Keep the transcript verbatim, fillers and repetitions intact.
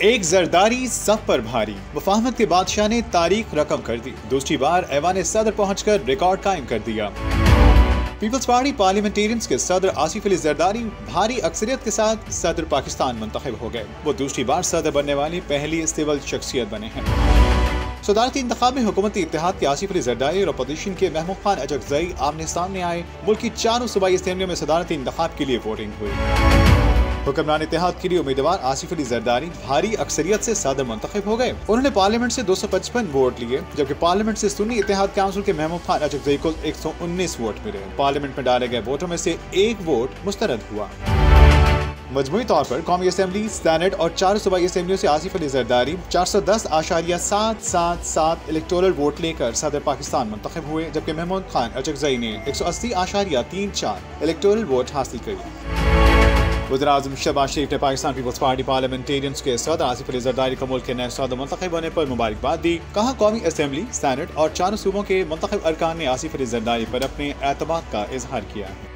एक जरदारी सब पर भारी, मुफाहमत के बादशाह ने तारीख रकम कर दी। दूसरी बार ऐवान सदर पहुंचकर रिकॉर्ड कायम कर दिया। पीपल्स पार्टी पार्लियामेंटेरियंस के सदर आसिफ अली जरदारी भारी अक्सरियत के साथ सदर पाकिस्तान मुंतखब हो गए। वो दूसरी बार सदर बनने वाली पहली सिविल शख्सियत बने हैं। सदारती इंतखाब में हुकूमती इत्तेहाद के आसिफ अली जरदारी और अपोजिशन के महमूद खान अजगजई आमने सामने आए। मुल्क की चारों सूबाई असेंबलियों में सदारती इंतखाब के लिए वोटिंग हुई। हुक्मरान इत्तेहाद के लिए उम्मीदवार आसिफ अली जरदारी भारी अक्सरियत से सदर मुंतखब हो गए। उन्होंने पार्लियामेंट से दो सौ पचपन वोट लिए, जबकि पार्लियामेंट से सुन्नी इत्तेहाद काउंसिल के महमूद खान अजगजई को एक सौ उन्नीस वोट मिले। पार्लियामेंट में डाले गए वोटों में से एक वोट मुस्तरद हुआ। मजमूई तौर पर कौमी असेंबली, सेनेट और चार सूबाई असेंबलियों से आसिफ अली जरदारी चार सौ दस आशारिया सात सात सात इलेक्टोरल वोट लेकर सदर पाकिस्तान मुंतखब हुए, जबकि महमूद खान अजगजई ने एक सौ अस्सी आशारिया तीन चार इलेक्टोरल वोट हासिल किए। वज़ीर-ए-आज़म शहबाज शरीफ ने पाकिस्तान पीपल्स पार्टी पार्लियामेंटेरियंस के सदर आसिफ अली जरदारी को मुल्क के नए सदर मुंतखब होने पर मुबारकबाद दी। कहा, कौमी असेंबली, सेनेट और चारों सूबों के मुंतखब अरकान ने आसिफ अली जरदारी पर अपने एतमाद का इजहार किया है।